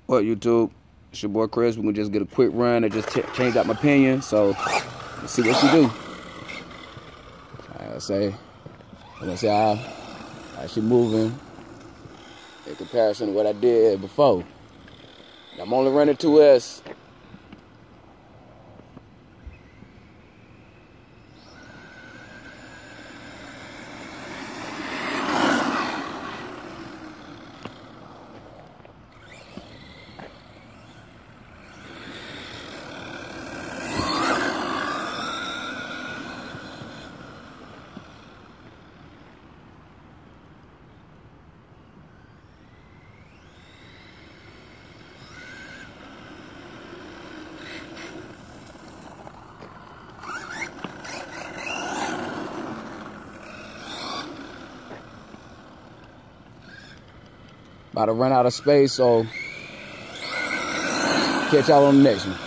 What, YouTube? It's your boy Chris. We're gonna just get a quick run. I just changed out my pinion, so let's see what she do. Let's see how she moving in comparison to what I did before. I'm only running 2S. About to run out of space, so catch y'all on the next one.